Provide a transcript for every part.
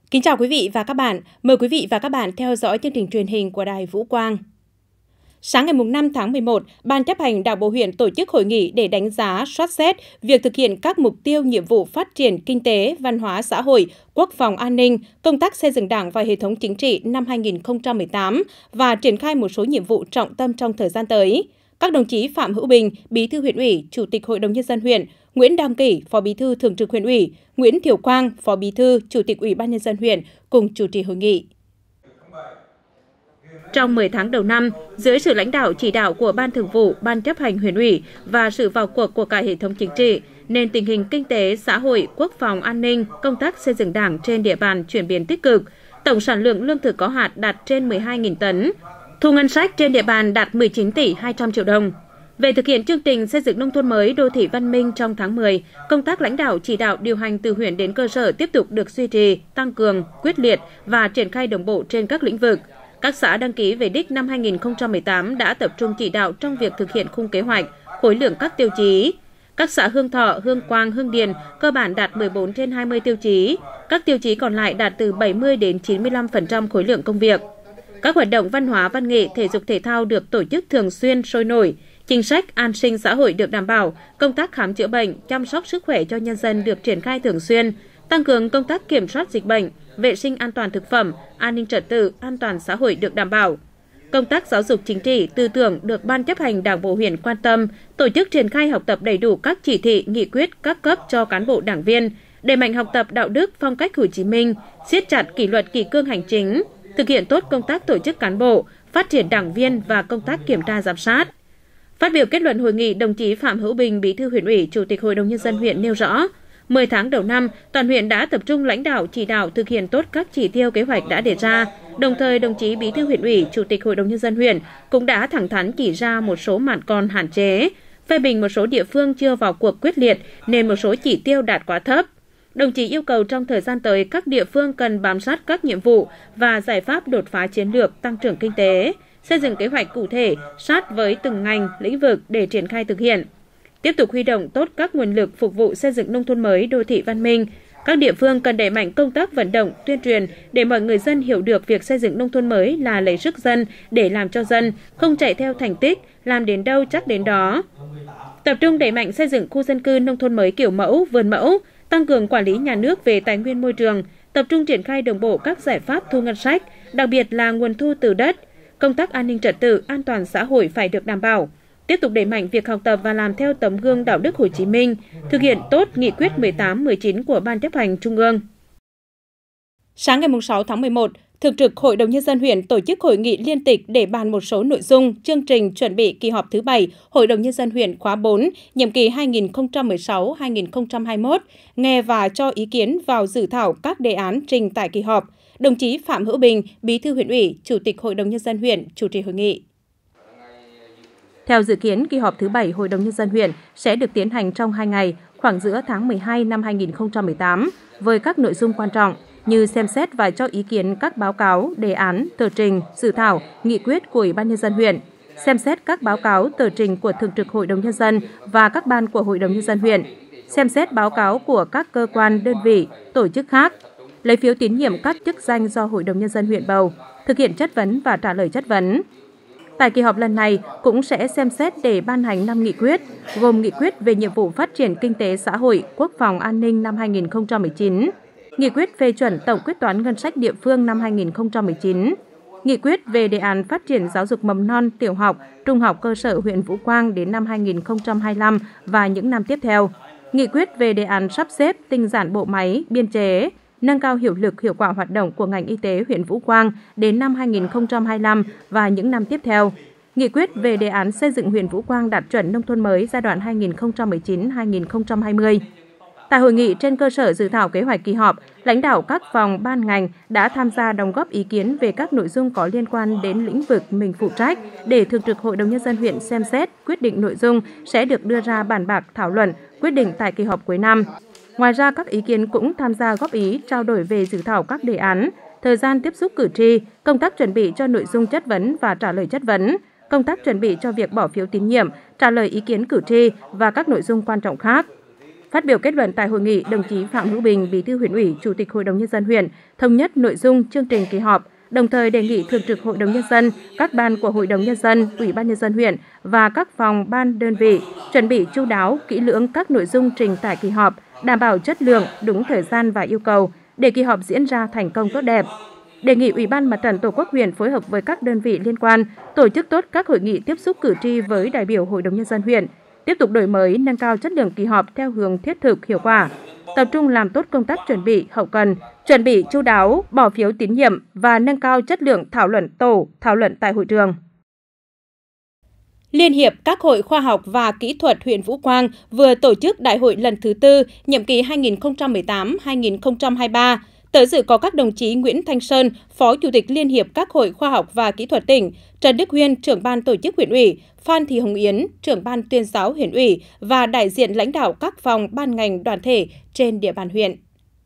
Kính chào quý vị và các bạn. Mời quý vị và các bạn theo dõi chương trình truyền hình của Đài Vũ Quang. Sáng ngày 5 tháng 11, Ban chấp hành Đảng bộ huyện tổ chức hội nghị để đánh giá, soát xét việc thực hiện các mục tiêu nhiệm vụ phát triển kinh tế, văn hóa xã hội, quốc phòng an ninh, công tác xây dựng Đảng và hệ thống chính trị năm 2018 và triển khai một số nhiệm vụ trọng tâm trong thời gian tới. Các đồng chí Phạm Hữu Bình, Bí thư huyện ủy, Chủ tịch Hội đồng Nhân dân huyện, Nguyễn Đăng Kỷ, Phó Bí thư Thường trực huyện ủy, Nguyễn Thiểu Quang, Phó Bí thư, Chủ tịch Ủy ban Nhân dân huyện cùng chủ trì hội nghị. Trong 10 tháng đầu năm, dưới sự lãnh đạo chỉ đạo của Ban Thường vụ, Ban chấp hành huyện ủy và sự vào cuộc của cả hệ thống chính trị, nên tình hình kinh tế, xã hội, quốc phòng, an ninh, công tác xây dựng Đảng trên địa bàn chuyển biến tích cực. Tổng sản lượng lương thực có hạt đạt trên 12.000 tấn. Thu ngân sách trên địa bàn đạt 19 tỷ 200 triệu đồng. Về thực hiện chương trình xây dựng nông thôn mới đô thị văn minh trong tháng 10, công tác lãnh đạo chỉ đạo điều hành từ huyện đến cơ sở tiếp tục được duy trì, tăng cường, quyết liệt và triển khai đồng bộ trên các lĩnh vực. Các xã đăng ký về đích năm 2018 đã tập trung chỉ đạo trong việc thực hiện khung kế hoạch, khối lượng các tiêu chí. Các xã Hương Thọ, Hương Quang, Hương Điền cơ bản đạt 14 trên 20 tiêu chí. Các tiêu chí còn lại đạt từ 70 đến 95% khối lượng công việc. Các hoạt động văn hóa, văn nghệ, thể dục thể thao được tổ chức thường xuyên sôi nổi. Chính sách an sinh xã hội được đảm bảo, công tác khám chữa bệnh, chăm sóc sức khỏe cho nhân dân được triển khai thường xuyên, tăng cường công tác kiểm soát dịch bệnh, vệ sinh an toàn thực phẩm, an ninh trật tự, an toàn xã hội được đảm bảo. Công tác giáo dục chính trị, tư tưởng được Ban chấp hành Đảng bộ huyện quan tâm, tổ chức triển khai học tập đầy đủ các chỉ thị, nghị quyết các cấp cho cán bộ đảng viên, đẩy mạnh học tập đạo đức phong cách Hồ Chí Minh, siết chặt kỷ luật kỷ cương hành chính, thực hiện tốt công tác tổ chức cán bộ, phát triển đảng viên và công tác kiểm tra giám sát. Phát biểu kết luận hội nghị, đồng chí Phạm Hữu Bình, Bí thư huyện ủy, Chủ tịch Hội đồng Nhân dân huyện nêu rõ, 10 tháng đầu năm, toàn huyện đã tập trung lãnh đạo chỉ đạo thực hiện tốt các chỉ tiêu kế hoạch đã đề ra. Đồng thời, đồng chí Bí thư huyện ủy, Chủ tịch Hội đồng Nhân dân huyện cũng đã thẳng thắn chỉ ra một số mạn còn hạn chế, phê bình một số địa phương chưa vào cuộc quyết liệt nên một số chỉ tiêu đạt quá thấp. Đồng chí yêu cầu trong thời gian tới, các địa phương cần bám sát các nhiệm vụ và giải pháp đột phá chiến lược tăng trưởng kinh tế, xây dựng kế hoạch cụ thể sát với từng ngành, lĩnh vực để triển khai thực hiện. Tiếp tục huy động tốt các nguồn lực phục vụ xây dựng nông thôn mới đô thị văn minh. Các địa phương cần đẩy mạnh công tác vận động, tuyên truyền để mọi người dân hiểu được việc xây dựng nông thôn mới là lấy sức dân để làm cho dân, không chạy theo thành tích, làm đến đâu chắc đến đó. Tập trung đẩy mạnh xây dựng khu dân cư nông thôn mới kiểu mẫu, vườn mẫu, tăng cường quản lý nhà nước về tài nguyên môi trường, tập trung triển khai đồng bộ các giải pháp thu ngân sách, đặc biệt là nguồn thu từ đất. Công tác an ninh trật tự, an toàn xã hội phải được đảm bảo. Tiếp tục đẩy mạnh việc học tập và làm theo tấm gương đạo đức Hồ Chí Minh, thực hiện tốt nghị quyết 18-19 của Ban chấp hành Trung ương. Sáng ngày 6 tháng 11, Thường trực Hội đồng Nhân dân huyện tổ chức hội nghị liên tịch để bàn một số nội dung, chương trình chuẩn bị kỳ họp thứ 7 Hội đồng Nhân dân huyện khóa 4, nhiệm kỳ 2016-2021, nghe và cho ý kiến vào dự thảo các đề án trình tại kỳ họp. Đồng chí Phạm Hữu Bình, Bí thư huyện ủy, Chủ tịch Hội đồng Nhân dân huyện chủ trì hội nghị. Theo dự kiến, kỳ họp thứ 7 Hội đồng Nhân dân huyện sẽ được tiến hành trong 2 ngày, khoảng giữa tháng 12 năm 2018, với các nội dung quan trọng như xem xét và cho ý kiến các báo cáo, đề án, tờ trình, dự thảo, nghị quyết của Ủy ban Nhân dân huyện, xem xét các báo cáo, tờ trình của Thường trực Hội đồng Nhân dân và các ban của Hội đồng Nhân dân huyện, xem xét báo cáo của các cơ quan, đơn vị, tổ chức khác, lấy phiếu tín nhiệm các chức danh do Hội đồng Nhân dân huyện bầu, thực hiện chất vấn và trả lời chất vấn. Tại kỳ họp lần này cũng sẽ xem xét để ban hành 5 nghị quyết, gồm nghị quyết về nhiệm vụ phát triển kinh tế xã hội, quốc phòng an ninh năm 2019, nghị quyết phê chuẩn tổng quyết toán ngân sách địa phương năm 2019, nghị quyết về đề án phát triển giáo dục mầm non, tiểu học, trung học cơ sở huyện Vũ Quang đến năm 2025 và những năm tiếp theo, nghị quyết về đề án sắp xếp tinh giản bộ máy, biên chế, nâng cao hiệu lực hiệu quả hoạt động của ngành y tế huyện Vũ Quang đến năm 2025 và những năm tiếp theo. Nghị quyết về đề án xây dựng huyện Vũ Quang đạt chuẩn nông thôn mới giai đoạn 2019-2020. Tại hội nghị, trên cơ sở dự thảo kế hoạch kỳ họp, lãnh đạo các phòng ban ngành đã tham gia đóng góp ý kiến về các nội dung có liên quan đến lĩnh vực mình phụ trách để Thường trực Hội đồng Nhân dân huyện xem xét, quyết định nội dung sẽ được đưa ra bàn bạc thảo luận, quyết định tại kỳ họp cuối năm. Ngoài ra, các ý kiến cũng tham gia góp ý, trao đổi về dự thảo các đề án, thời gian tiếp xúc cử tri, công tác chuẩn bị cho nội dung chất vấn và trả lời chất vấn, công tác chuẩn bị cho việc bỏ phiếu tín nhiệm, trả lời ý kiến cử tri và các nội dung quan trọng khác. Phát biểu kết luận tại hội nghị, đồng chí Phạm Hữu Bình, Bí thư Huyện ủy, Chủ tịch Hội đồng Nhân dân huyện thống nhất nội dung chương trình kỳ họp, đồng thời đề nghị Thường trực Hội đồng Nhân dân, các ban của Hội đồng Nhân dân, Ủy ban Nhân dân huyện và các phòng ban đơn vị chuẩn bị chu đáo, kỹ lưỡng các nội dung trình tại kỳ họp, đảm bảo chất lượng, đúng thời gian và yêu cầu để kỳ họp diễn ra thành công tốt đẹp. Đề nghị Ủy ban Mặt trận Tổ quốc huyện phối hợp với các đơn vị liên quan tổ chức tốt các hội nghị tiếp xúc cử tri với đại biểu Hội đồng Nhân dân huyện, tiếp tục đổi mới, nâng cao chất lượng kỳ họp theo hướng thiết thực, hiệu quả, tập trung làm tốt công tác chuẩn bị hậu cần, chuẩn bị chu đáo, bỏ phiếu tín nhiệm và nâng cao chất lượng thảo luận tổ, thảo luận tại hội trường. Liên hiệp các hội khoa học và kỹ thuật huyện Vũ Quang vừa tổ chức đại hội lần thứ 4, nhiệm kỳ 2018-2023. Tới dự có các đồng chí Nguyễn Thanh Sơn, Phó Chủ tịch Liên hiệp các hội khoa học và kỹ thuật tỉnh, Trần Đức Huyên, trưởng ban tổ chức huyện ủy, Phan Thị Hồng Yến, trưởng ban tuyên giáo huyện ủy và đại diện lãnh đạo các phòng ban ngành đoàn thể trên địa bàn huyện.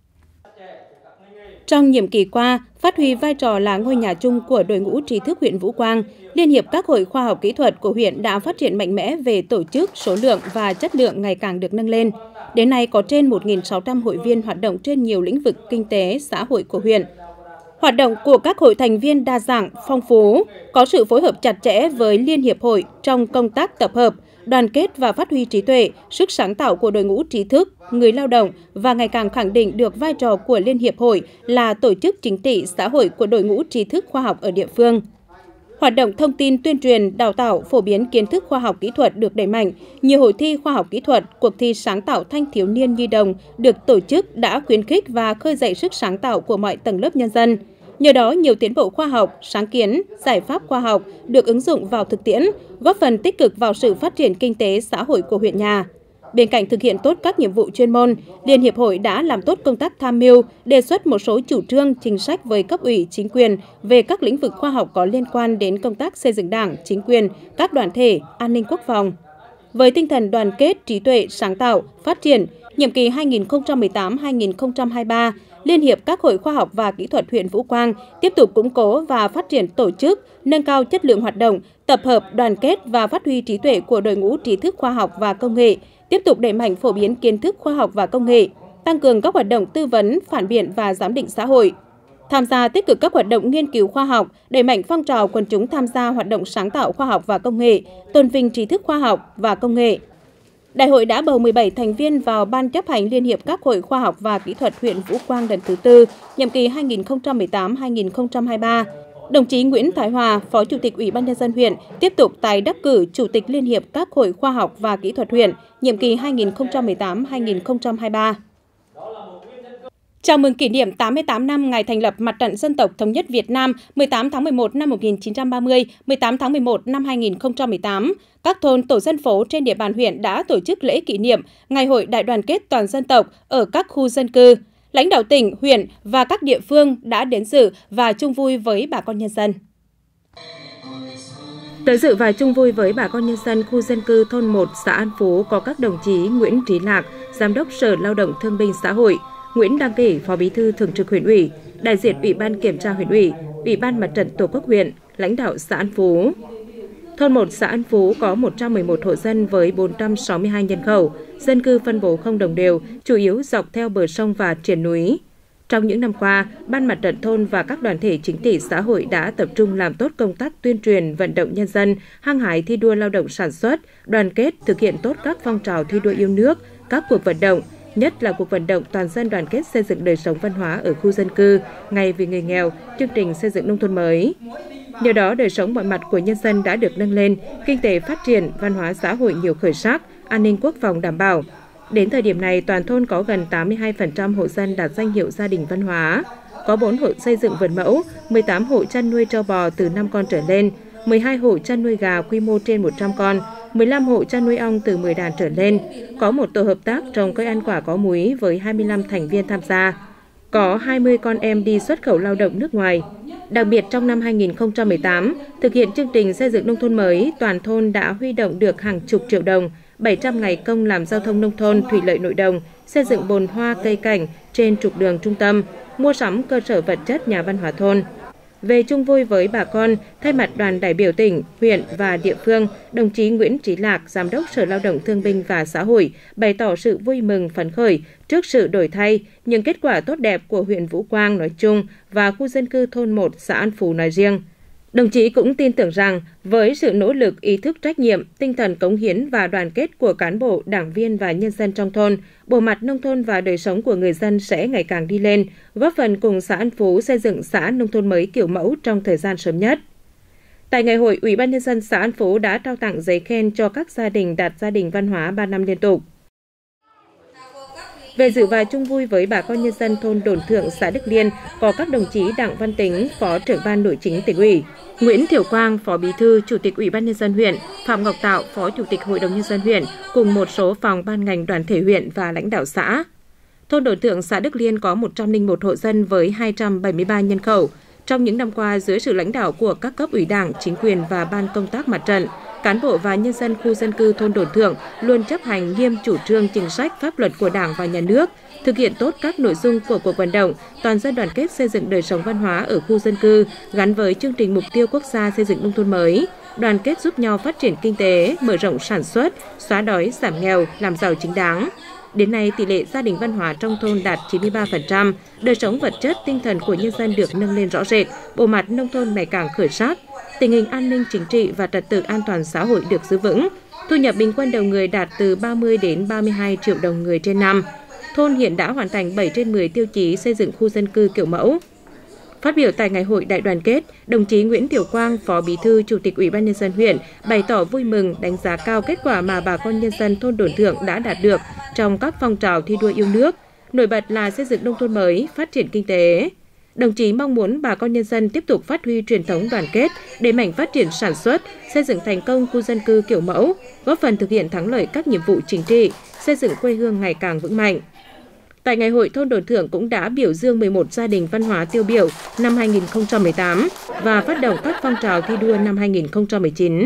Trong nhiệm kỳ qua, phát huy vai trò là ngôi nhà chung của đội ngũ trí thức huyện Vũ Quang, Liên hiệp các hội khoa học kỹ thuật của huyện đã phát triển mạnh mẽ về tổ chức, số lượng và chất lượng ngày càng được nâng lên. Đến nay có trên 1.600 hội viên hoạt động trên nhiều lĩnh vực kinh tế, xã hội của huyện. Hoạt động của các hội thành viên đa dạng, phong phú, có sự phối hợp chặt chẽ với Liên hiệp hội trong công tác tập hợp, đoàn kết và phát huy trí tuệ, sức sáng tạo của đội ngũ trí thức, người lao động và ngày càng khẳng định được vai trò của Liên hiệp hội là tổ chức chính trị xã hội của đội ngũ trí thức khoa học ở địa phương. Hoạt động thông tin tuyên truyền, đào tạo, phổ biến kiến thức khoa học kỹ thuật được đẩy mạnh. Nhiều hội thi khoa học kỹ thuật, cuộc thi sáng tạo thanh thiếu niên nhi đồng được tổ chức đã khuyến khích và khơi dậy sức sáng tạo của mọi tầng lớp nhân dân. Nhờ đó, nhiều tiến bộ khoa học, sáng kiến, giải pháp khoa học được ứng dụng vào thực tiễn, góp phần tích cực vào sự phát triển kinh tế xã hội của huyện nhà. Bên cạnh thực hiện tốt các nhiệm vụ chuyên môn, Liên hiệp hội đã làm tốt công tác tham mưu, đề xuất một số chủ trương, chính sách với cấp ủy, chính quyền về các lĩnh vực khoa học có liên quan đến công tác xây dựng Đảng, chính quyền, các đoàn thể, an ninh quốc phòng. Với tinh thần đoàn kết, trí tuệ, sáng tạo, phát triển, nhiệm kỳ 2018-2023, Liên hiệp các hội khoa học và kỹ thuật huyện Vũ Quang tiếp tục củng cố và phát triển tổ chức, nâng cao chất lượng hoạt động, tập hợp, đoàn kết và phát huy trí tuệ của đội ngũ trí thức khoa học và công nghệ, tiếp tục đẩy mạnh phổ biến kiến thức khoa học và công nghệ, tăng cường các hoạt động tư vấn, phản biện và giám định xã hội. Tham gia tích cực các hoạt động nghiên cứu khoa học, đẩy mạnh phong trào quần chúng tham gia hoạt động sáng tạo khoa học và công nghệ, tôn vinh trí thức khoa học và công nghệ. Đại hội đã bầu 17 thành viên vào Ban chấp hành Liên hiệp các hội khoa học và kỹ thuật huyện Vũ Quang lần thứ 4, nhiệm kỳ 2018-2023. Đồng chí Nguyễn Thái Hòa, Phó Chủ tịch Ủy ban Nhân dân huyện, tiếp tục tái đắc cử Chủ tịch Liên hiệp các hội khoa học và kỹ thuật huyện, nhiệm kỳ 2018-2023. Chào mừng kỷ niệm 88 năm ngày thành lập Mặt trận Dân tộc Thống nhất Việt Nam 18 tháng 11 năm 1930, 18 tháng 11 năm 2018, các thôn tổ dân phố trên địa bàn huyện đã tổ chức lễ kỷ niệm Ngày hội Đại đoàn kết toàn dân tộc ở các khu dân cư. Lãnh đạo tỉnh, huyện và các địa phương đã đến dự và chung vui với bà con nhân dân. Tới dự và chung vui với bà con nhân dân khu dân cư thôn 1 xã An Phú có các đồng chí Nguyễn Trí Lạc, Giám đốc Sở Lao động Thương binh Xã hội, Nguyễn Đăng Kỷ, Phó Bí thư Thường trực huyện ủy, đại diện Ủy ban Kiểm tra huyện ủy, Ủy ban Mặt trận Tổ quốc huyện, lãnh đạo xã An Phú. Thôn 1 xã An Phú có 111 hộ dân với 462 nhân khẩu, dân cư phân bố không đồng đều, chủ yếu dọc theo bờ sông và triền núi. Trong những năm qua, Ban Mặt trận thôn và các đoàn thể chính trị xã hội đã tập trung làm tốt công tác tuyên truyền, vận động nhân dân, hăng hái thi đua lao động sản xuất, đoàn kết, thực hiện tốt các phong trào thi đua yêu nước, các cuộc vận động, nhất là cuộc vận động toàn dân đoàn kết xây dựng đời sống văn hóa ở khu dân cư, ngày vì người nghèo, chương trình xây dựng nông thôn mới. Nhờ đó, đời sống mọi mặt của nhân dân đã được nâng lên, kinh tế phát triển, văn hóa xã hội nhiều khởi sắc, an ninh quốc phòng đảm bảo. Đến thời điểm này, toàn thôn có gần 82% hộ dân đạt danh hiệu gia đình văn hóa, có 4 hộ xây dựng vườn mẫu, 18 hộ chăn nuôi trâu bò từ 5 con trở lên, 12 hộ chăn nuôi gà quy mô trên 100 con, 15 hộ chăn nuôi ong từ 10 đàn trở lên, có một tổ hợp tác trồng cây ăn quả có múi với 25 thành viên tham gia, có 20 con em đi xuất khẩu lao động nước ngoài. Đặc biệt trong năm 2018, thực hiện chương trình xây dựng nông thôn mới, toàn thôn đã huy động được hàng chục triệu đồng, 700 ngày công làm giao thông nông thôn, thủy lợi nội đồng, xây dựng bồn hoa cây cảnh trên trục đường trung tâm, mua sắm cơ sở vật chất nhà văn hóa thôn. Về chung vui với bà con, thay mặt đoàn đại biểu tỉnh, huyện và địa phương, đồng chí Nguyễn Trí Lạc, Giám đốc Sở Lao động Thương binh và Xã hội, bày tỏ sự vui mừng phấn khởi trước sự đổi thay, những kết quả tốt đẹp của huyện Vũ Quang nói chung và khu dân cư thôn 1 xã An Phú nói riêng. Đồng chí cũng tin tưởng rằng, với sự nỗ lực, ý thức trách nhiệm, tinh thần cống hiến và đoàn kết của cán bộ, đảng viên và nhân dân trong thôn, bộ mặt nông thôn và đời sống của người dân sẽ ngày càng đi lên, góp phần cùng xã An Phú xây dựng xã nông thôn mới kiểu mẫu trong thời gian sớm nhất. Tại ngày hội, Ủy ban Nhân dân xã An Phú đã trao tặng giấy khen cho các gia đình đạt gia đình văn hóa 3 năm liên tục. Về dự và chung vui với bà con nhân dân thôn Đồn Thượng, xã Đức Liên có các đồng chí Đặng Văn Tính, Phó trưởng ban Nội chính tỉnh ủy, Nguyễn Thiểu Quang, Phó Bí thư, Chủ tịch Ủy ban Nhân dân huyện, Phạm Ngọc Tạo, Phó Chủ tịch Hội đồng Nhân dân huyện, cùng một số phòng ban ngành đoàn thể huyện và lãnh đạo xã. Thôn Đồn Thượng, xã Đức Liên có 101 hộ dân với 273 nhân khẩu. Trong những năm qua, dưới sự lãnh đạo của các cấp ủy Đảng, chính quyền và ban công tác mặt trận, cán bộ và nhân dân khu dân cư thôn Đồn Thượng luôn chấp hành nghiêm chủ trương chính sách pháp luật của Đảng và Nhà nước, thực hiện tốt các nội dung của cuộc vận động toàn dân đoàn kết xây dựng đời sống văn hóa ở khu dân cư gắn với chương trình mục tiêu quốc gia xây dựng nông thôn mới, đoàn kết giúp nhau phát triển kinh tế, mở rộng sản xuất, xóa đói, giảm nghèo, làm giàu chính đáng. Đến nay, tỷ lệ gia đình văn hóa trong thôn đạt 93%, đời sống vật chất, tinh thần của nhân dân được nâng lên rõ rệt, bộ mặt nông thôn ngày càng khởi sắc, tình hình an ninh chính trị và trật tự an toàn xã hội được giữ vững, thu nhập bình quân đầu người đạt từ 30 đến 32 triệu đồng người trên năm. Thôn hiện đã hoàn thành 7 trên 10 tiêu chí xây dựng khu dân cư kiểu mẫu. Phát biểu tại ngày hội đại đoàn kết, đồng chí Nguyễn Thiểu Quang, Phó Bí thư, Chủ tịch Ủy ban Nhân dân huyện bày tỏ vui mừng, đánh giá cao kết quả mà bà con nhân dân thôn Đồn Thượng đã đạt được trong các phong trào thi đua yêu nước, nổi bật là xây dựng nông thôn mới, phát triển kinh tế. Đồng chí mong muốn bà con nhân dân tiếp tục phát huy truyền thống đoàn kết, đẩy mạnh phát triển sản xuất, xây dựng thành công khu dân cư kiểu mẫu, góp phần thực hiện thắng lợi các nhiệm vụ chính trị, xây dựng quê hương ngày càng vững mạnh. Tại ngày hội, thôn Đồn Thượng cũng đã biểu dương 11 gia đình văn hóa tiêu biểu năm 2018 và phát động các phong trào thi đua năm 2019.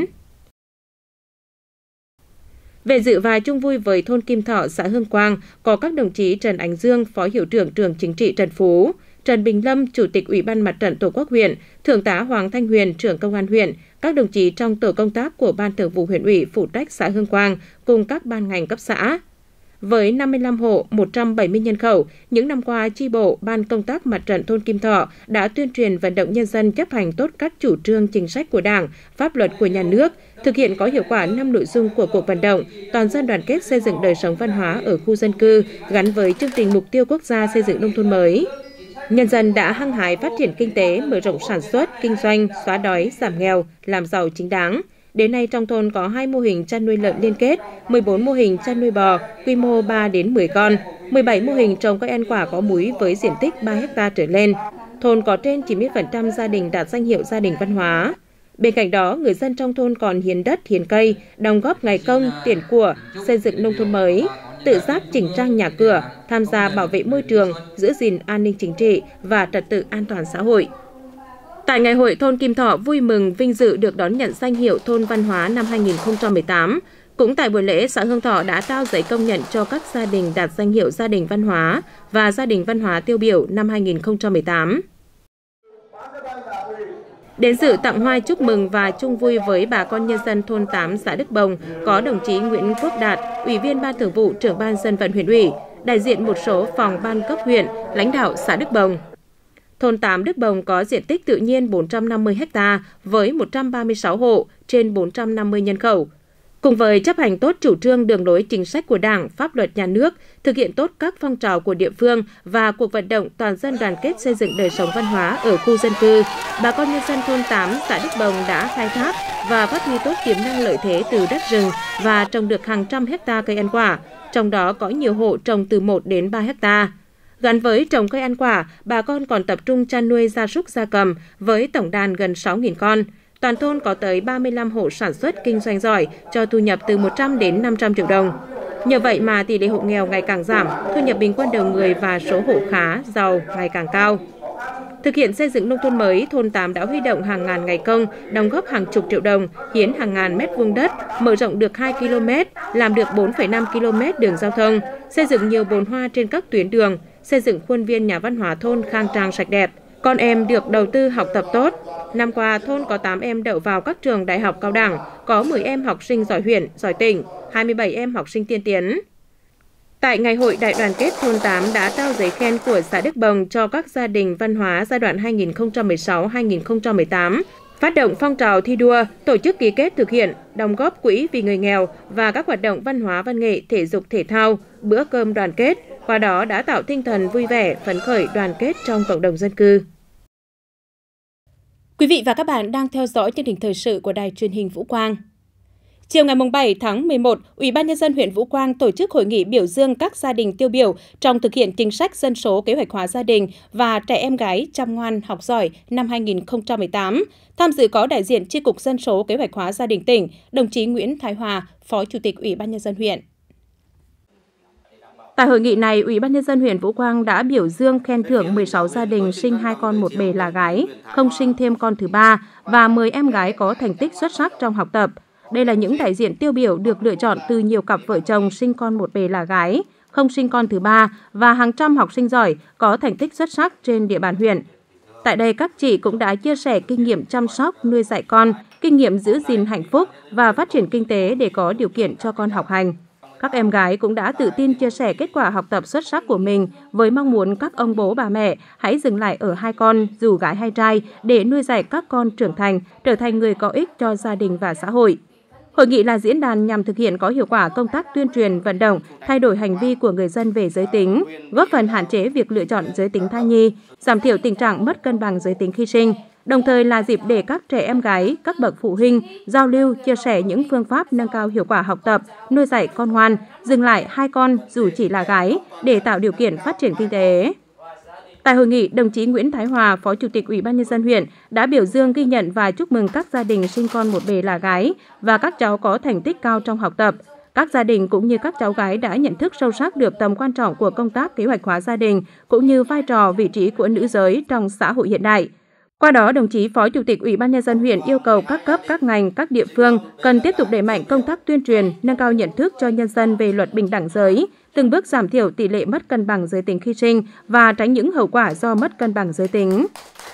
Về dự và chung vui với thôn Kim Thọ, xã Hương Quang có các đồng chí Trần Ánh Dương, Phó Hiệu trưởng Trường Chính trị Trần Phú, Trần Bình Lâm, Chủ tịch Ủy ban Mặt trận Tổ quốc huyện, Thượng tá Hoàng Thanh Huyền, trưởng Công an huyện, các đồng chí trong tổ công tác của Ban Thường vụ huyện ủy phụ trách xã Hương Quang cùng các ban ngành cấp xã. Với 55 hộ, 170 nhân khẩu, những năm qua, chi bộ, ban công tác mặt trận thôn Kim Thọ đã tuyên truyền vận động nhân dân chấp hành tốt các chủ trương chính sách của Đảng, pháp luật của nhà nước, thực hiện có hiệu quả 5 nội dung của cuộc vận động toàn dân đoàn kết xây dựng đời sống văn hóa ở khu dân cư gắn với chương trình mục tiêu quốc gia xây dựng nông thôn mới. Nhân dân đã hăng hái phát triển kinh tế, mở rộng sản xuất, kinh doanh, xóa đói, giảm nghèo, làm giàu chính đáng. Đến nay, trong thôn có 2 mô hình chăn nuôi lợn liên kết, 14 mô hình chăn nuôi bò, quy mô 3 đến 10 con, 17 mô hình trồng cây ăn quả có múi với diện tích 3 ha trở lên. Thôn có trên 90% gia đình đạt danh hiệu gia đình văn hóa. Bên cạnh đó, người dân trong thôn còn hiến đất, hiến cây, đóng góp ngày công, tiền của, xây dựng nông thôn mới, tự giác chỉnh trang nhà cửa, tham gia bảo vệ môi trường, giữ gìn an ninh chính trị và trật tự an toàn xã hội. Tại ngày hội, thôn Kim Thọ vui mừng vinh dự được đón nhận danh hiệu thôn văn hóa năm 2018. Cũng tại buổi lễ, xã Hương Thọ đã trao giấy công nhận cho các gia đình đạt danh hiệu gia đình văn hóa và gia đình văn hóa tiêu biểu năm 2018. Đến dự tặng hoa chúc mừng và chung vui với bà con nhân dân thôn 8 xã Đức Bồng có đồng chí Nguyễn Quốc Đạt, Ủy viên Ban Thường vụ, Trưởng ban Dân vận huyện ủy, đại diện một số phòng ban cấp huyện, lãnh đạo xã Đức Bồng. Thôn 8 Đức Bồng có diện tích tự nhiên 450 ha với 136 hộ trên 450 nhân khẩu. Cùng với chấp hành tốt chủ trương đường lối chính sách của Đảng, pháp luật nhà nước, thực hiện tốt các phong trào của địa phương và cuộc vận động toàn dân đoàn kết xây dựng đời sống văn hóa ở khu dân cư, bà con nhân dân thôn 8 xã Đức Bồng đã khai thác và phát huy tốt tiềm năng lợi thế từ đất rừng và trồng được hàng trăm hecta cây ăn quả, trong đó có nhiều hộ trồng từ 1 đến 3 hecta. Gắn với trồng cây ăn quả, bà con còn tập trung chăn nuôi gia súc gia cầm với tổng đàn gần 6.000 con. Toàn thôn có tới 35 hộ sản xuất kinh doanh giỏi cho thu nhập từ 100 đến 500 triệu đồng. Nhờ vậy mà tỷ lệ hộ nghèo ngày càng giảm, thu nhập bình quân đầu người và số hộ khá, giàu ngày càng cao. Thực hiện xây dựng nông thôn mới, thôn 8 đã huy động hàng ngàn ngày công, đóng góp hàng chục triệu đồng, hiến hàng ngàn mét vuông đất, mở rộng được 2 km, làm được 4,5 km đường giao thông, xây dựng nhiều bồn hoa trên các tuyến đường, xây dựng khuôn viên nhà văn hóa thôn khang trang sạch đẹp, Con em được đầu tư học tập tốt. Năm qua, thôn có 8 em đậu vào các trường đại học cao đẳng, có 10 em học sinh giỏi huyện, giỏi tỉnh, 27 em học sinh tiên tiến. Tại Ngày hội Đại đoàn kết thôn 8 đã trao giấy khen của xã Đức Bồng cho các gia đình văn hóa giai đoạn 2016-2018, phát động phong trào thi đua, tổ chức ký kết thực hiện, đóng góp quỹ vì người nghèo và các hoạt động văn hóa văn nghệ, thể dục thể thao, bữa cơm đoàn kết, qua đó đã tạo tinh thần vui vẻ, phấn khởi đoàn kết trong cộng đồng dân cư. Quý vị và các bạn đang theo dõi chương trình thời sự của Đài Truyền hình Vũ Quang. Chiều ngày 7 tháng 11, Ủy ban Nhân dân huyện Vũ Quang tổ chức hội nghị biểu dương các gia đình tiêu biểu trong thực hiện chính sách dân số kế hoạch hóa gia đình và trẻ em gái chăm ngoan học giỏi năm 2018. Tham dự có đại diện Chi cục Dân số kế hoạch hóa gia đình tỉnh, đồng chí Nguyễn Thái Hòa, Phó Chủ tịch Ủy ban Nhân dân huyện. Tại hội nghị này, Ủy ban Nhân dân huyện Vũ Quang đã biểu dương khen thưởng 16 gia đình sinh 2 con một bề là gái, không sinh thêm con thứ ba và 10 em gái có thành tích xuất sắc trong học tập. Đây là những đại diện tiêu biểu được lựa chọn từ nhiều cặp vợ chồng sinh con một bề là gái, không sinh con thứ ba và hàng trăm học sinh giỏi có thành tích xuất sắc trên địa bàn huyện. Tại đây, các chị cũng đã chia sẻ kinh nghiệm chăm sóc, nuôi dạy con, kinh nghiệm giữ gìn hạnh phúc và phát triển kinh tế để có điều kiện cho con học hành. Các em gái cũng đã tự tin chia sẻ kết quả học tập xuất sắc của mình với mong muốn các ông bố bà mẹ hãy dừng lại ở 2 con, dù gái hay trai, để nuôi dạy các con trưởng thành, trở thành người có ích cho gia đình và xã hội. Hội nghị là diễn đàn nhằm thực hiện có hiệu quả công tác tuyên truyền, vận động, thay đổi hành vi của người dân về giới tính, góp phần hạn chế việc lựa chọn giới tính thai nhi, giảm thiểu tình trạng mất cân bằng giới tính khi sinh, đồng thời là dịp để các trẻ em gái, các bậc phụ huynh giao lưu, chia sẻ những phương pháp nâng cao hiệu quả học tập, nuôi dạy con ngoan, dừng lại 2 con dù chỉ là gái để tạo điều kiện phát triển kinh tế. Tại hội nghị, đồng chí Nguyễn Thái Hòa, Phó Chủ tịch Ủy ban Nhân dân huyện đã biểu dương, ghi nhận và chúc mừng các gia đình sinh con một bề là gái và các cháu có thành tích cao trong học tập. Các gia đình cũng như các cháu gái đã nhận thức sâu sắc được tầm quan trọng của công tác kế hoạch hóa gia đình cũng như vai trò, vị trí của nữ giới trong xã hội hiện đại. Qua đó, đồng chí Phó Chủ tịch Ủy ban Nhân dân huyện yêu cầu các cấp, các ngành, các địa phương cần tiếp tục đẩy mạnh công tác tuyên truyền, nâng cao nhận thức cho nhân dân về luật bình đẳng giới, từng bước giảm thiểu tỷ lệ mất cân bằng giới tính khi sinh và tránh những hậu quả do mất cân bằng giới tính.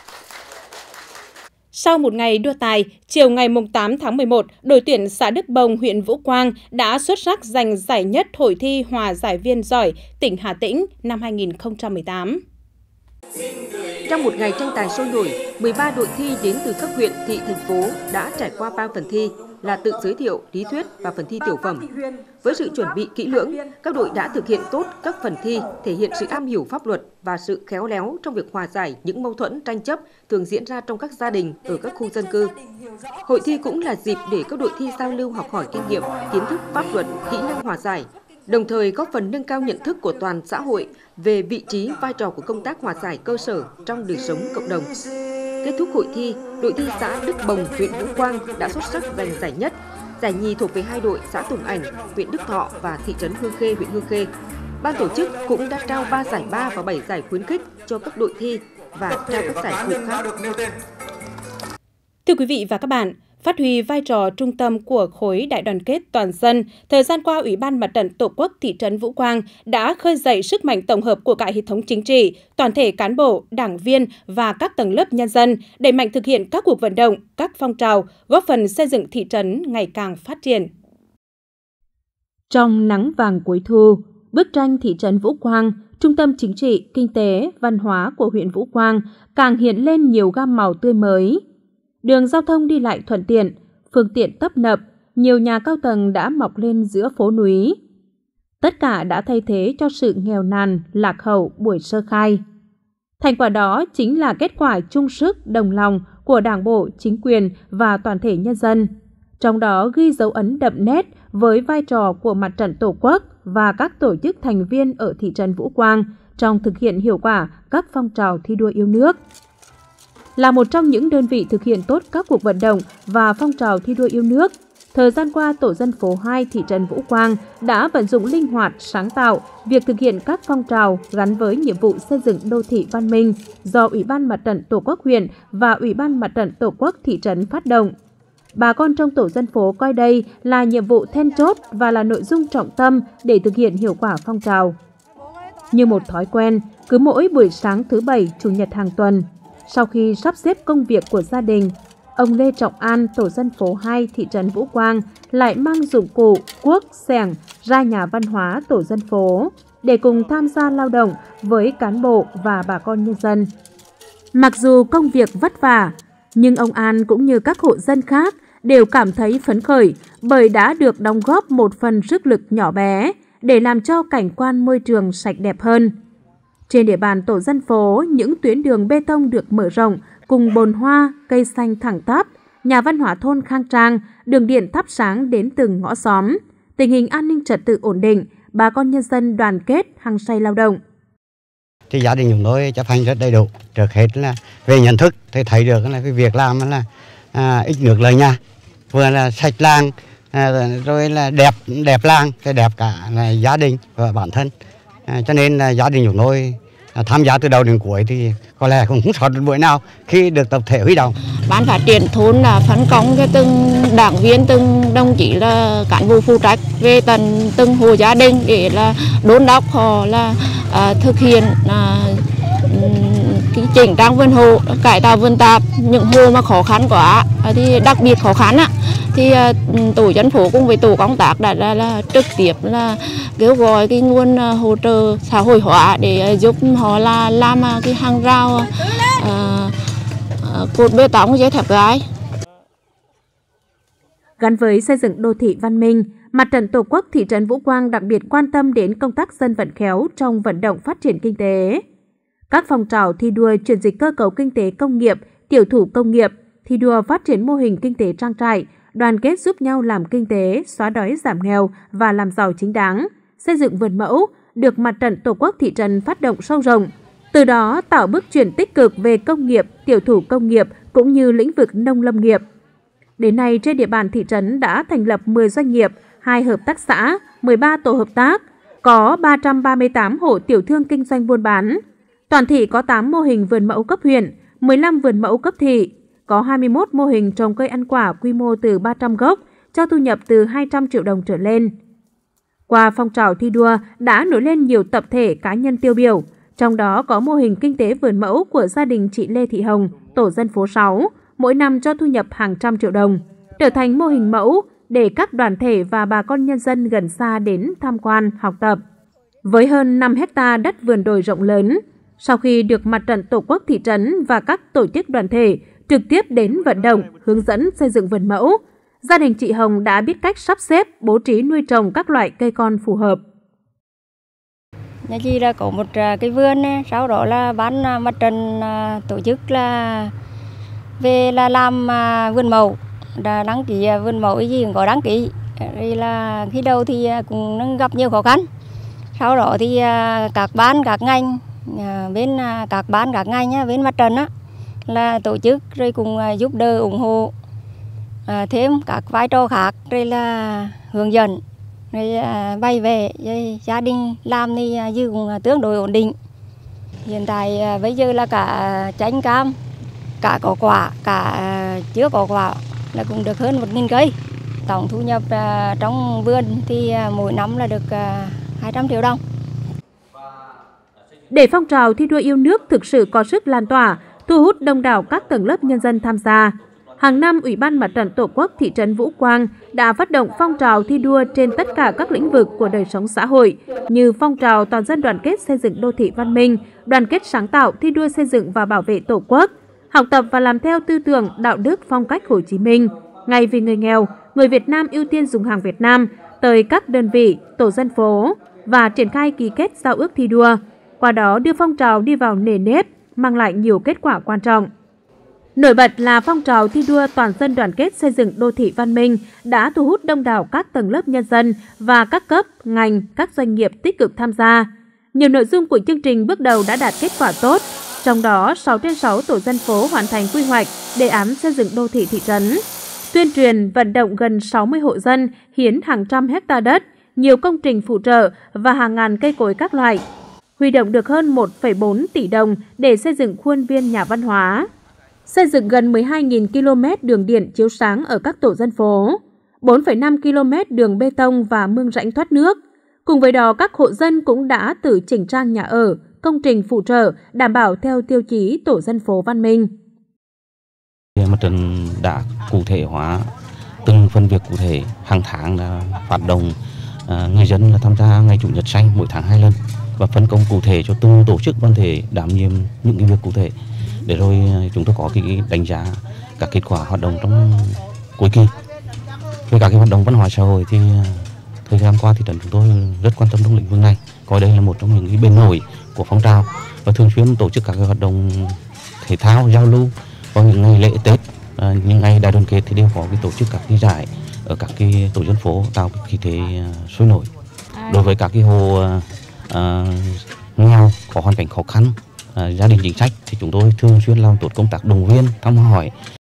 Sau một ngày đua tài, chiều ngày 8 tháng 11, đội tuyển xã Đức Bồng, huyện Vũ Quang đã xuất sắc giành giải nhất hội thi Hòa giải viên giỏi tỉnh Hà Tĩnh năm 2018. Trong một ngày tranh tài sôi nổi, 13 đội thi đến từ các huyện, thị, thành phố đã trải qua 3 phần thi là tự giới thiệu, lý thuyết và phần thi tiểu phẩm. Với sự chuẩn bị kỹ lưỡng, các đội đã thực hiện tốt các phần thi, thể hiện sự am hiểu pháp luật và sự khéo léo trong việc hòa giải những mâu thuẫn tranh chấp thường diễn ra trong các gia đình ở các khu dân cư. Hội thi cũng là dịp để các đội thi giao lưu học hỏi kinh nghiệm, kiến thức pháp luật, kỹ năng hòa giải, đồng thời góp phần nâng cao nhận thức của toàn xã hội về vị trí, vai trò của công tác hòa giải cơ sở trong đời sống cộng đồng. Kết thúc hội thi, đội thi xã Đức Bồng, huyện Vũ Quang đã xuất sắc giành giải nhất. Giải nhì thuộc về 2 đội xã Tùng Ảnh, huyện Đức Thọ và thị trấn Hương Khê, huyện Hương Khê. Ban tổ chức cũng đã trao 3 giải ba và 7 giải khuyến khích cho các đội thi và trao các giải phụ khác. Thưa quý vị và các bạn, phát huy vai trò trung tâm của khối đại đoàn kết toàn dân, thời gian qua, Ủy ban Mặt trận Tổ quốc thị trấn Vũ Quang đã khơi dậy sức mạnh tổng hợp của cả hệ thống chính trị, toàn thể cán bộ, đảng viên và các tầng lớp nhân dân, đẩy mạnh thực hiện các cuộc vận động, các phong trào, góp phần xây dựng thị trấn ngày càng phát triển. Trong nắng vàng cuối thu, bức tranh thị trấn Vũ Quang, trung tâm chính trị, kinh tế, văn hóa của huyện Vũ Quang càng hiện lên nhiều gam màu tươi mới. Đường giao thông đi lại thuận tiện, phương tiện tấp nập, nhiều nhà cao tầng đã mọc lên giữa phố núi. Tất cả đã thay thế cho sự nghèo nàn, lạc hậu buổi sơ khai. Thành quả đó chính là kết quả chung sức, đồng lòng của Đảng bộ, chính quyền và toàn thể nhân dân. Trong đó ghi dấu ấn đậm nét với vai trò của Mặt trận Tổ quốc và các tổ chức thành viên ở thị trấn Vũ Quang trong thực hiện hiệu quả các phong trào thi đua yêu nước. Là một trong những đơn vị thực hiện tốt các cuộc vận động và phong trào thi đua yêu nước, thời gian qua Tổ dân phố 2 thị trấn Vũ Quang đã vận dụng linh hoạt, sáng tạo việc thực hiện các phong trào gắn với nhiệm vụ xây dựng đô thị văn minh do Ủy ban Mặt trận Tổ quốc huyện và Ủy ban Mặt trận Tổ quốc thị trấn phát động. Bà con trong tổ dân phố coi đây là nhiệm vụ then chốt và là nội dung trọng tâm để thực hiện hiệu quả phong trào. Như một thói quen, cứ mỗi buổi sáng thứ Bảy, Chủ nhật hàng tuần, Sau khi sắp xếp công việc của gia đình, ông Lê Trọng An, tổ dân phố 2 thị trấn Vũ Quang lại mang dụng cụ, cuốc, xẻng ra nhà văn hóa tổ dân phố để cùng tham gia lao động với cán bộ và bà con nhân dân. Mặc dù công việc vất vả, nhưng ông An cũng như các hộ dân khác đều cảm thấy phấn khởi bởi đã được đóng góp một phần sức lực nhỏ bé để làm cho cảnh quan môi trường sạch đẹp hơn. Trên địa bàn tổ dân phố, những tuyến đường bê tông được mở rộng cùng bồn hoa, cây xanh thẳng tắp, nhà văn hóa thôn khang trang, đường điện thắp sáng đến từng ngõ xóm. Tình hình an ninh trật tự ổn định, bà con nhân dân đoàn kết, hăng say lao động. Thì gia đình chúng tôi chấp hành rất đầy đủ. Trước hết là về nhận thức thì thấy được là cái việc làm là ít nước lời nhà, vừa là sạch làng, rồi là đẹp làng, cái đẹp cả là gia đình và bản thân. Cho nên là gia đình chúng tôi tham gia từ đầu đến cuối thì có lẽ cũng không sót một buổi nào khi được tập thể huy động. Ban phát triển thôn là phân công cho từng đảng viên, từng đồng chí là cán bộ phụ trách về tận từng hộ gia đình để là đôn đốc họ là thực hiện cái chỉnh trang vườn hộ, cải tạo vườn tạp. Những hộ mà khó khăn quá thì đặc biệt khó khăn thì tổ dân phố cùng với tổ công tác đã là trực tiếp là kêu gọi cái nguồn hỗ trợ xã hội hóa để giúp họ là làm cái hàng rào cột bê tông dây thép gai. Gắn với xây dựng đô thị văn minh, Mặt trận Tổ quốc thị trấn Vũ Quang đặc biệt quan tâm đến công tác dân vận khéo trong vận động phát triển kinh tế. Các phong trào thi đua chuyển dịch cơ cấu kinh tế công nghiệp, tiểu thủ công nghiệp, thi đua phát triển mô hình kinh tế trang trại, đoàn kết giúp nhau làm kinh tế, xóa đói giảm nghèo và làm giàu chính đáng, xây dựng vườn mẫu được Mặt trận Tổ quốc thị trấn phát động sâu rộng. Từ đó tạo bước chuyển tích cực về công nghiệp, tiểu thủ công nghiệp cũng như lĩnh vực nông lâm nghiệp. Đến nay trên địa bàn thị trấn đã thành lập 10 doanh nghiệp, 2 hợp tác xã, 13 tổ hợp tác, có 338 hộ tiểu thương kinh doanh buôn bán. Toàn thị có 8 mô hình vườn mẫu cấp huyện, 15 vườn mẫu cấp thị, có 21 mô hình trồng cây ăn quả quy mô từ 300 gốc, cho thu nhập từ 200 triệu đồng trở lên. Qua phong trào thi đua đã nổi lên nhiều tập thể cá nhân tiêu biểu, trong đó có mô hình kinh tế vườn mẫu của gia đình chị Lê Thị Hồng, tổ dân phố 6, mỗi năm cho thu nhập hàng trăm triệu đồng, trở thành mô hình mẫu để các đoàn thể và bà con nhân dân gần xa đến tham quan, học tập. Với hơn 5 hecta đất vườn đồi rộng lớn, sau khi được Mặt trận Tổ quốc thị trấn và các tổ chức đoàn thể trực tiếp đến vận động, hướng dẫn xây dựng vườn mẫu, gia đình chị Hồng đã biết cách sắp xếp, bố trí nuôi trồng các loại cây con phù hợp. Nhà chị là có một cái vườn, sau đó là ban mặt trận tổ chức là về là làm vườn mẫu, đã đăng ký vườn mẫu gì cũng có đăng ký. Đây là khi đầu thì cũng gặp nhiều khó khăn. Sau đó thì các ban các ngành bên các ban các ngành bên mặt trận là tổ chức rồi cùng giúp đỡ ủng hộ thêm các vai trò khác, rồi là hướng dẫn, rồi bay về rồi gia đình làm thì dư cũng tương đối ổn định. Hiện tại bây giờ là cả chanh cam, cả có quả, cả chưa có quả là cũng được hơn 1.000 cây. Tổng thu nhập trong vườn thì mỗi năm là được 200 triệu đồng. Để phong trào thi đua yêu nước thực sự có sức lan tỏa, thu hút đông đảo các tầng lớp nhân dân tham gia, hàng năm Ủy ban Mặt trận Tổ quốc thị trấn Vũ Quang đã phát động phong trào thi đua trên tất cả các lĩnh vực của đời sống xã hội như phong trào toàn dân đoàn kết xây dựng đô thị văn minh, đoàn kết sáng tạo thi đua xây dựng và bảo vệ Tổ quốc, học tập và làm theo tư tưởng đạo đức phong cách Hồ Chí Minh, ngày vì người nghèo, người Việt Nam ưu tiên dùng hàng Việt Nam tới các đơn vị, tổ dân phố và triển khai ký kết giao ước thi đua. Qua đó đưa phong trào đi vào nề nếp, mang lại nhiều kết quả quan trọng. Nổi bật là phong trào thi đua toàn dân đoàn kết xây dựng đô thị văn minh đã thu hút đông đảo các tầng lớp nhân dân và các cấp, ngành, các doanh nghiệp tích cực tham gia. Nhiều nội dung của chương trình bước đầu đã đạt kết quả tốt, trong đó 6 trên 6 tổ dân phố hoàn thành quy hoạch, đề án xây dựng đô thị thị trấn. Tuyên truyền vận động gần 60 hộ dân hiến hàng trăm hecta đất, nhiều công trình phụ trợ và hàng ngàn cây cối các loại. Huy động được hơn 1,4 tỷ đồng để xây dựng khuôn viên nhà văn hóa. Xây dựng gần 12.000 km đường điện chiếu sáng ở các tổ dân phố, 4,5 km đường bê tông và mương rãnh thoát nước. Cùng với đó, các hộ dân cũng đã tự chỉnh trang nhà ở, công trình phụ trợ đảm bảo theo tiêu chí tổ dân phố văn minh. Mặt trận đã cụ thể hóa từng phần việc cụ thể, hàng tháng là phát động người dân là tham gia ngày Chủ nhật xanh mỗi tháng 2 lần và phân công cụ thể cho từng tổ chức đoàn thể đảm nhiệm những cái việc cụ thể để rồi chúng tôi có cái đánh giá các kết quả hoạt động trong cuối kỳ. Về các cái hoạt động văn hóa xã hội thì thời gian qua thị trấn chúng tôi rất quan tâm trong lĩnh vực này, coi đây là một trong những cái bền nổi của phong trào và thường xuyên tổ chức các cái hoạt động thể thao giao lưu vào những ngày lễ Tết, những ngày đại đoàn kết thì đều có cái tổ chức các cái giải ở các cái tổ dân phố tạo cái khí thế sôi nổi. Đối với các cái hộ nghèo có hoàn cảnh khó khăn, gia đình chính sách thì chúng tôi thường xuyên làm tốt công tác động viên, thăm hỏi.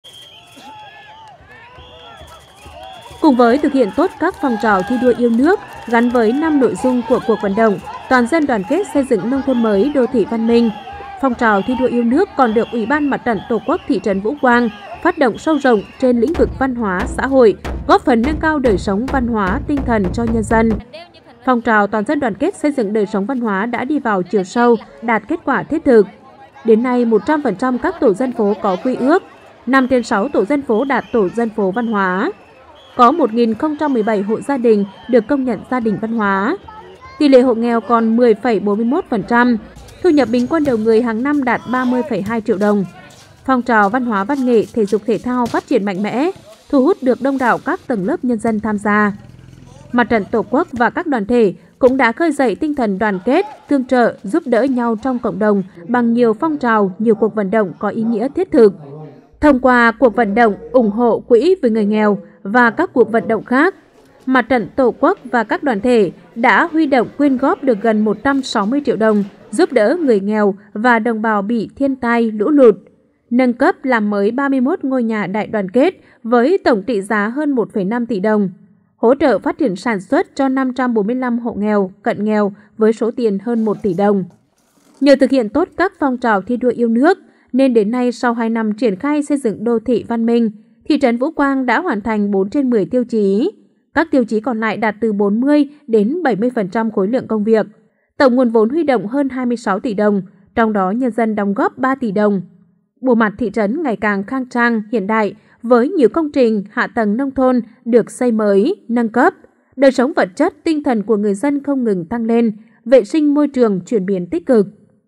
Cùng với thực hiện tốt các phong trào thi đua yêu nước gắn với 5 nội dung của cuộc vận động toàn dân đoàn kết xây dựng nông thôn mới đô thị văn minh, phong trào thi đua yêu nước còn được Ủy ban Mặt trận Tổ quốc thị trấn Vũ Quang phát động sâu rộng trên lĩnh vực văn hóa xã hội, góp phần nâng cao đời sống văn hóa tinh thần cho nhân dân. Phong trào toàn dân đoàn kết xây dựng đời sống văn hóa đã đi vào chiều sâu, đạt kết quả thiết thực. Đến nay, 100% các tổ dân phố có quy ước, 5 trên 6 tổ dân phố đạt tổ dân phố văn hóa. Có 1.017 hộ gia đình được công nhận gia đình văn hóa. Tỷ lệ hộ nghèo còn 10,41%, thu nhập bình quân đầu người hàng năm đạt 30,2 triệu đồng. Phong trào văn hóa văn nghệ, thể dục thể thao phát triển mạnh mẽ, thu hút được đông đảo các tầng lớp nhân dân tham gia. Mặt trận Tổ quốc và các đoàn thể cũng đã khơi dậy tinh thần đoàn kết, tương trợ, giúp đỡ nhau trong cộng đồng bằng nhiều phong trào, nhiều cuộc vận động có ý nghĩa thiết thực. Thông qua cuộc vận động ủng hộ quỹ vì người nghèo và các cuộc vận động khác, Mặt trận Tổ quốc và các đoàn thể đã huy động quyên góp được gần 160 triệu đồng giúp đỡ người nghèo và đồng bào bị thiên tai, lũ lụt, nâng cấp làm mới 31 ngôi nhà đại đoàn kết với tổng trị giá hơn 1,5 tỷ đồng, hỗ trợ phát triển sản xuất cho 545 hộ nghèo, cận nghèo với số tiền hơn 1 tỷ đồng. Nhờ thực hiện tốt các phong trào thi đua yêu nước, nên đến nay sau 2 năm triển khai xây dựng đô thị văn minh, thị trấn Vũ Quang đã hoàn thành 4 trên 10 tiêu chí. Các tiêu chí còn lại đạt từ 40 đến 70% khối lượng công việc. Tổng nguồn vốn huy động hơn 26 tỷ đồng, trong đó nhân dân đóng góp 3 tỷ đồng. Bộ mặt thị trấn ngày càng khang trang, hiện đại, với nhiều công trình, hạ tầng nông thôn được xây mới, nâng cấp. Đời sống vật chất, tinh thần của người dân không ngừng tăng lên, vệ sinh môi trường chuyển biến tích cực.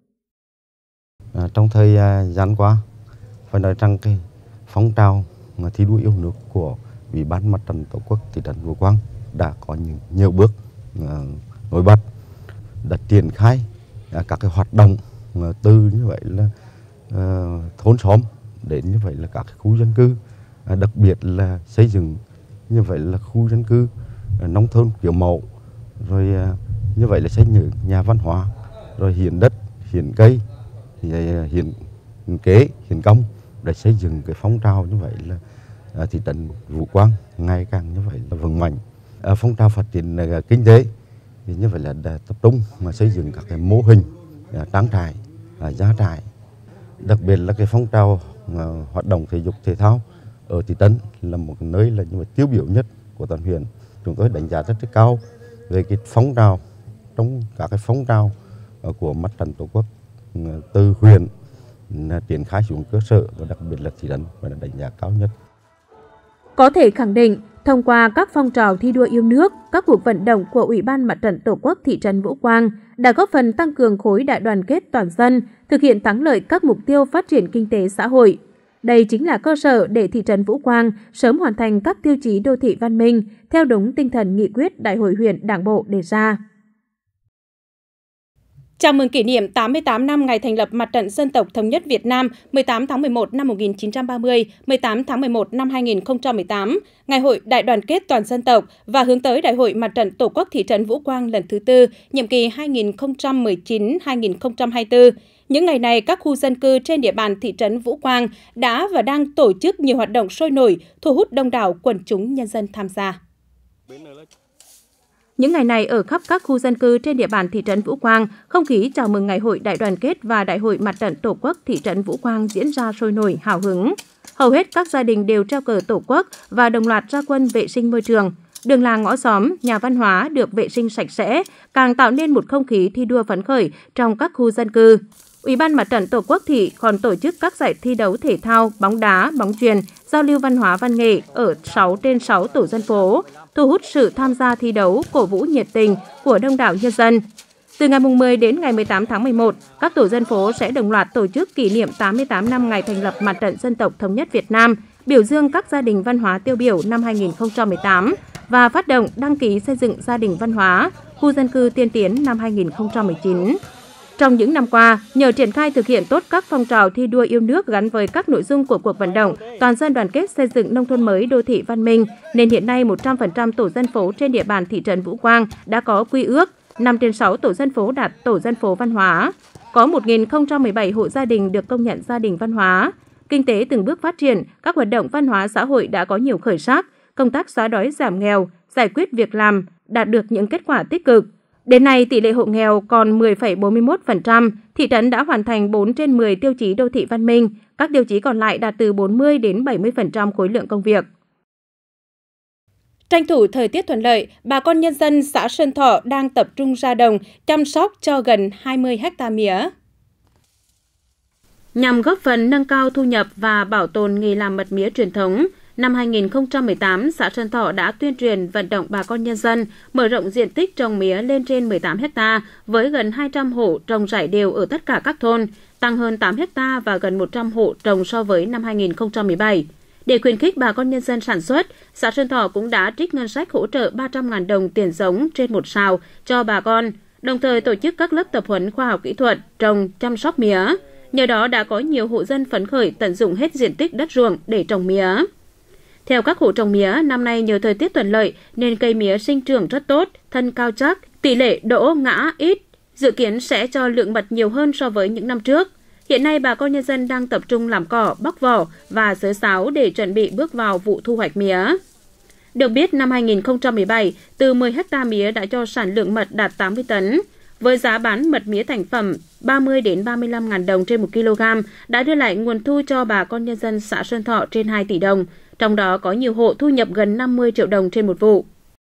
Trong thời gian qua, phải nói rằng cái phong trào thi đua yêu nước của Ủy ban Mặt trận Tổ quốc thị trấn Vũ Quang đã có nhiều bước nổi bật, đã triển khai các cái hoạt động từ như vậy là thôn xóm đến như vậy là các cái khu dân cư, đặc biệt là xây dựng như vậy là khu dân cư nông thôn kiểu mẫu, rồi như vậy là xây dựng nhà văn hóa, rồi hiến đất, hiến cây, hiến kế, hiến công để xây dựng cái phong trào như vậy là thị trấn Vũ Quang ngày càng như vậy là vững mạnh. Phong trào phát triển kinh tế thì như vậy là tập trung mà xây dựng các cái mô hình trang trại, gia trại, đặc biệt là cái phong trào hoạt động thể dục thể thao ở thị trấn là một nơi là như vậy tiêu biểu nhất của toàn huyện. Chúng tôi đánh giá rất cao về cái phong trào trong các cái phong trào của Mặt trận Tổ quốc từ huyện triển khai xuống cơ sở và đặc biệt là thị trấn và là đánh giá cao nhất. Có thể khẳng định, thông qua các phong trào thi đua yêu nước, các cuộc vận động của Ủy ban Mặt trận Tổ quốc thị trấn Vũ Quang đã góp phần tăng cường khối đại đoàn kết toàn dân, thực hiện thắng lợi các mục tiêu phát triển kinh tế xã hội. Đây chính là cơ sở để thị trấn Vũ Quang sớm hoàn thành các tiêu chí đô thị văn minh theo đúng tinh thần nghị quyết Đại hội huyện Đảng bộ đề ra. Chào mừng kỷ niệm 88 năm ngày thành lập Mặt trận Dân tộc Thống nhất Việt Nam 18 tháng 11 năm 1930, 18 tháng 11 năm 2018, Ngày hội Đại đoàn kết toàn dân tộc và hướng tới Đại hội Mặt trận Tổ quốc thị trấn Vũ Quang lần thứ 4, nhiệm kỳ 2019-2024. Những ngày này, các khu dân cư trên địa bàn thị trấn Vũ Quang đã và đang tổ chức nhiều hoạt động sôi nổi, thu hút đông đảo quần chúng nhân dân tham gia. Những ngày này, ở khắp các khu dân cư trên địa bàn thị trấn Vũ Quang, không khí chào mừng Ngày hội Đại đoàn kết và Đại hội Mặt trận Tổ quốc thị trấn Vũ Quang diễn ra sôi nổi, hào hứng. Hầu hết các gia đình đều treo cờ Tổ quốc và đồng loạt ra quân vệ sinh môi trường. đường làng ngõ xóm, nhà văn hóa được vệ sinh sạch sẽ, càng tạo nên một không khí thi đua phấn khởi trong các khu dân cư. Ủy ban Mặt trận Tổ quốc thị còn tổ chức các giải thi đấu thể thao, bóng đá, bóng chuyền, giao lưu văn hóa văn nghệ ở 6 trên 6 tổ dân phố, thu hút sự tham gia thi đấu, cổ vũ nhiệt tình của đông đảo nhân dân. Từ ngày 10 đến ngày 18 tháng 11, các tổ dân phố sẽ đồng loạt tổ chức kỷ niệm 88 năm ngày thành lập Mặt trận Dân tộc Thống nhất Việt Nam, biểu dương các gia đình văn hóa tiêu biểu năm 2018 và phát động đăng ký xây dựng gia đình văn hóa, khu dân cư tiên tiến năm 2019. Trong những năm qua, nhờ triển khai thực hiện tốt các phong trào thi đua yêu nước gắn với các nội dung của cuộc vận động toàn dân đoàn kết xây dựng nông thôn mới đô thị văn minh, nên hiện nay 100% tổ dân phố trên địa bàn thị trấn Vũ Quang đã có quy ước, 5 trên 6 tổ dân phố đạt tổ dân phố văn hóa. Có 1.017 hộ gia đình được công nhận gia đình văn hóa. Kinh tế từng bước phát triển, các hoạt động văn hóa xã hội đã có nhiều khởi sắc, công tác xóa đói giảm nghèo, giải quyết việc làm đạt được những kết quả tích cực. Đến nay, tỷ lệ hộ nghèo còn 10,41%, thị trấn đã hoàn thành 4 trên 10 tiêu chí đô thị văn minh, các tiêu chí còn lại đạt từ 40 đến 70% khối lượng công việc. Tranh thủ thời tiết thuận lợi, bà con nhân dân xã Sơn Thọ đang tập trung ra đồng chăm sóc cho gần 20 ha mía. Nhằm góp phần nâng cao thu nhập và bảo tồn nghề làm mật mía truyền thống, năm 2018, xã Sơn Thọ đã tuyên truyền vận động bà con nhân dân mở rộng diện tích trồng mía lên trên 18 ha với gần 200 hộ trồng rải đều ở tất cả các thôn, tăng hơn 8 ha và gần 100 hộ trồng so với năm 2017. Để khuyến khích bà con nhân dân sản xuất, xã Sơn Thọ cũng đã trích ngân sách hỗ trợ 300.000 đồng tiền giống trên một sào cho bà con, đồng thời tổ chức các lớp tập huấn khoa học kỹ thuật trồng chăm sóc mía. Nhờ đó đã có nhiều hộ dân phấn khởi tận dụng hết diện tích đất ruộng để trồng mía. Theo các hộ trồng mía, năm nay nhờ thời tiết thuận lợi nên cây mía sinh trưởng rất tốt, thân cao chắc, tỷ lệ đỗ ngã ít, dự kiến sẽ cho lượng mật nhiều hơn so với những năm trước. Hiện nay bà con nhân dân đang tập trung làm cỏ, bóc vỏ và xới xáo để chuẩn bị bước vào vụ thu hoạch mía. Được biết, năm 2017, từ 10 ha mía đã cho sản lượng mật đạt 80 tấn. Với giá bán mật mía thành phẩm 30 đến 35.000 đồng trên 1 kg đã đưa lại nguồn thu cho bà con nhân dân xã Sơn Thọ trên 2 tỷ đồng, trong đó có nhiều hộ thu nhập gần 50 triệu đồng trên một vụ.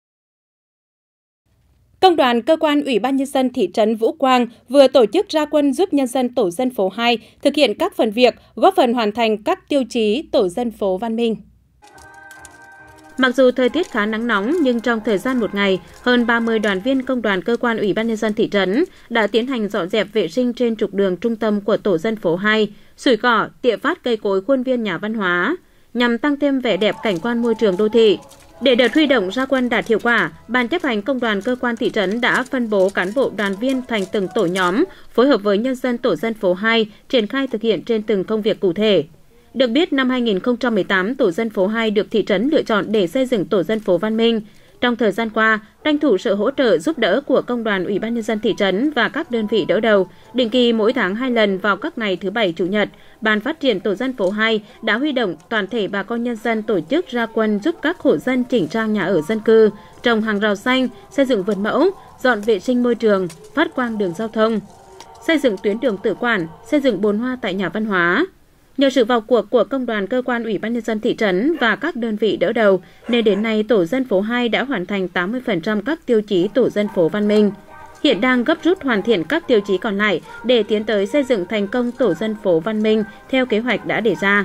Công đoàn cơ quan Ủy ban Nhân dân thị trấn Vũ Quang vừa tổ chức ra quân giúp nhân dân tổ dân phố 2 thực hiện các phần việc, góp phần hoàn thành các tiêu chí tổ dân phố văn minh. Mặc dù thời tiết khá nắng nóng, nhưng trong thời gian một ngày, hơn 30 đoàn viên công đoàn cơ quan Ủy ban Nhân dân thị trấn đã tiến hành dọn dẹp vệ sinh trên trục đường trung tâm của tổ dân phố 2, sủi cỏ, tỉa phát cây cối khuôn viên nhà văn hóa, nhằm tăng thêm vẻ đẹp cảnh quan môi trường đô thị. Để đợt huy động ra quân đạt hiệu quả, Ban chấp hành công đoàn cơ quan thị trấn đã phân bố cán bộ đoàn viên thành từng tổ nhóm, phối hợp với nhân dân tổ dân phố 2 triển khai thực hiện trên từng công việc cụ thể. Được biết, năm 2018, tổ dân phố 2 được thị trấn lựa chọn để xây dựng tổ dân phố văn minh. Trong thời gian qua, tranh thủ sự hỗ trợ giúp đỡ của công đoàn Ủy ban Nhân dân thị trấn và các đơn vị đỡ đầu, định kỳ mỗi tháng 2 lần vào các ngày thứ Bảy, Chủ nhật, Ban phát triển tổ dân phố 2 đã huy động toàn thể bà con nhân dân tổ chức ra quân giúp các hộ dân chỉnh trang nhà ở dân cư, trồng hàng rào xanh, xây dựng vườn mẫu, dọn vệ sinh môi trường, phát quang đường giao thông, xây dựng tuyến đường tự quản, xây dựng bồn hoa tại nhà văn hóa. Nhờ sự vào cuộc của công đoàn cơ quan Ủy ban Nhân dân thị trấn và các đơn vị đỡ đầu, nên đến nay tổ dân phố 2 đã hoàn thành 80% các tiêu chí tổ dân phố văn minh. Hiện đang gấp rút hoàn thiện các tiêu chí còn lại để tiến tới xây dựng thành công tổ dân phố văn minh theo kế hoạch đã đề ra.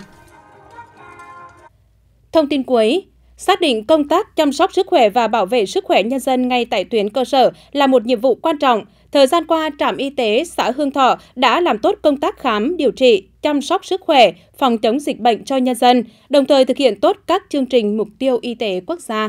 Thông tin cuối, xác định công tác chăm sóc sức khỏe và bảo vệ sức khỏe nhân dân ngay tại tuyến cơ sở là một nhiệm vụ quan trọng. Thời gian qua, trạm y tế xã Hương Thọ đã làm tốt công tác khám, điều trị, chăm sóc sức khỏe, phòng chống dịch bệnh cho nhân dân, đồng thời thực hiện tốt các chương trình mục tiêu y tế quốc gia.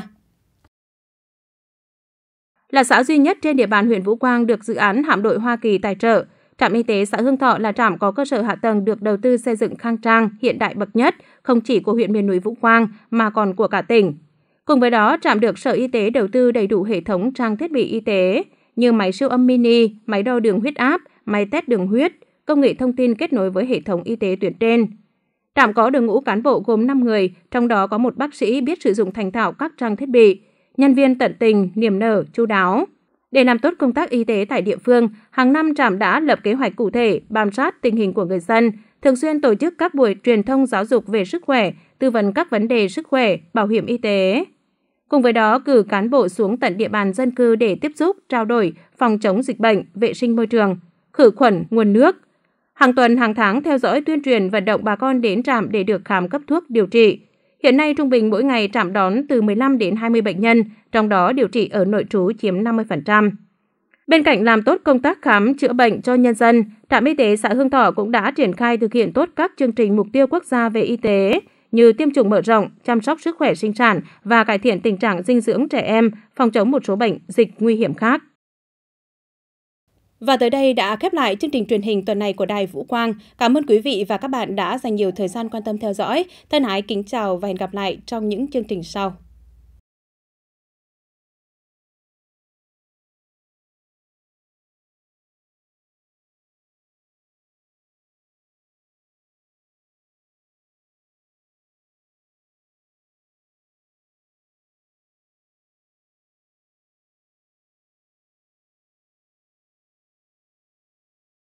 Là xã duy nhất trên địa bàn huyện Vũ Quang được dự án hạm đội Hoa Kỳ tài trợ, trạm y tế xã Hương Thọ là trạm có cơ sở hạ tầng được đầu tư xây dựng khang trang, hiện đại bậc nhất, không chỉ của huyện miền núi Vũ Quang mà còn của cả tỉnh. Cùng với đó, trạm được Sở Y tế đầu tư đầy đủ hệ thống trang thiết bị y tế như máy siêu âm mini, máy đo đường huyết áp, máy test đường huyết, công nghệ thông tin kết nối với hệ thống y tế tuyến trên. Trạm có đội ngũ cán bộ gồm 5 người, trong đó có một bác sĩ biết sử dụng thành thạo các trang thiết bị, nhân viên tận tình, niềm nở, chu đáo. Để làm tốt công tác y tế tại địa phương, hàng năm trạm đã lập kế hoạch cụ thể, bám sát tình hình của người dân, thường xuyên tổ chức các buổi truyền thông giáo dục về sức khỏe, tư vấn các vấn đề sức khỏe, bảo hiểm y tế. Cùng với đó, cử cán bộ xuống tận địa bàn dân cư để tiếp xúc, trao đổi, phòng chống dịch bệnh, vệ sinh môi trường, khử khuẩn nguồn nước. Hàng tuần, hàng tháng theo dõi tuyên truyền vận động bà con đến trạm để được khám cấp thuốc điều trị. Hiện nay, trung bình mỗi ngày trạm đón từ 15 đến 20 bệnh nhân, trong đó điều trị ở nội trú chiếm 50%. Bên cạnh làm tốt công tác khám chữa bệnh cho nhân dân, trạm y tế xã Hương Thọ cũng đã triển khai thực hiện tốt các chương trình mục tiêu quốc gia về y tế như tiêm chủng mở rộng, chăm sóc sức khỏe sinh sản và cải thiện tình trạng dinh dưỡng trẻ em, phòng chống một số bệnh dịch nguy hiểm khác. Và tới đây đã khép lại chương trình truyền hình tuần này của Đài Vũ Quang. Cảm ơn quý vị và các bạn đã dành nhiều thời gian quan tâm theo dõi. Thân ái kính chào và hẹn gặp lại trong những chương trình sau.